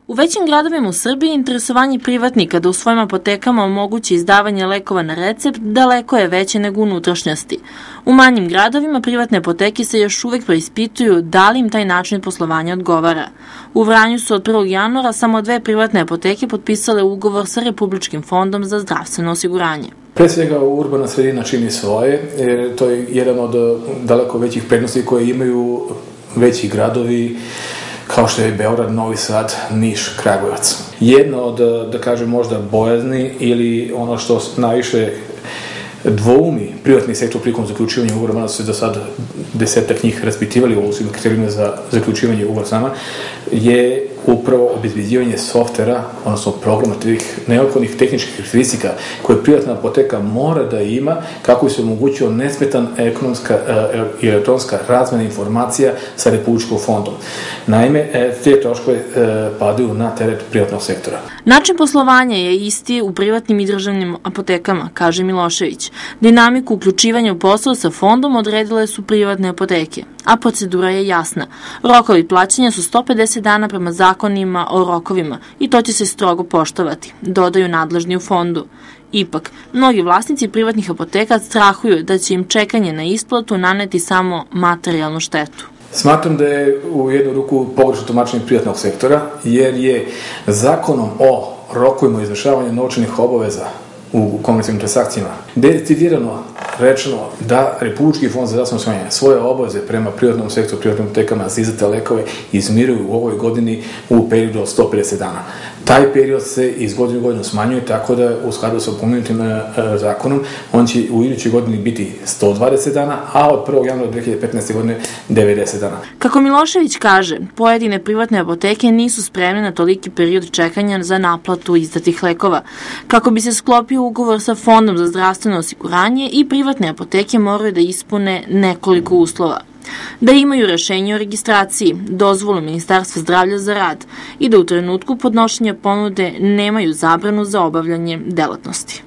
U većim gradovima u Srbiji interesovanje privatnika da u svojim apotekama omogući izdavanje lekova na recept daleko je veće nego u unutrašnjosti. U manjim gradovima privatne apoteke se još uvek preispituju da li im taj način poslovanja odgovara. U Vranju su od 1. januara samo 2 privatne apoteke potpisale ugovor sa Republičkim fondom za zdravstveno osiguranje. Pre svega urbana sredina čini svoje, jer to je jedan od daleko većih prednosti koje imaju veći gradovi kao što je Beograd, Novi Sad, Niš, Kragujevac. Jedna od, da kažem, možda bojazni ili ono što najviše dvoumi privatni sektor prilikom zaključivanja ugovora, mada su se do sad 10-ak njih raspitivali u svim kriterijima za zaključivanje ugovora sama, je upravo obezbeđivanje softvera, odnosno programa tih neophodnih tehničkih karakteristika koje privatna apoteka mora da ima kako bi se omogućio nesmetan ekonomska i elektronska razmena informacija sa Republičkim fondom. Naime, te troškove padaju na teret privatnog sektora. Način poslovanja je isti u privatnim i državnim apotekama, kaže Milošević. Dinamiku uključivanja u posao sa fondom odredile su privatne apoteke, a procedura je jasna. Rokovi plaćanja su 150 dana prema zakonima o rokovima i to će se strogo poštovati, dodaju nadležni u fondu. Ipak, mnogi vlasnici privatnih apoteka strahuju da će im čekanje na isplatu naneti samo materijalnu štetu. Smatram da je u jednu ruku pogrešno tumačenje privatnog sektora, jer je zakonom o rokovima izvršavanja novčanih obaveza u komercijalnim transakcijama decidirano rečeno da Republički fond za zdravstveno osiguranje svoje obaveze prema privatnom sektoru, privatnim apotekama za izdate lekove izmiruju u ovoj godini u periodu od 150 dana. Taj period se iz godine u godinu smanjuje, tako da u skladu sa pomenutim zakonom on će u idućoj godini biti 120 dana, a od 1. januara 2015. godine 90 dana. Kako Milošević kaže, pojedine privatne apoteke nisu spremne na toliki period čekanja za naplatu izdatih lekova. Kako bi se sklopio ugovor sa Fondom za zdravstveno osiguranje i privatne apoteke moraju da ispune nekoliko uslova. Da imaju rešenje o registraciji, dozvolu Ministarstva zdravlja za rad i da u trenutku podnošenja ponude nemaju zabranu za obavljanje delatnosti.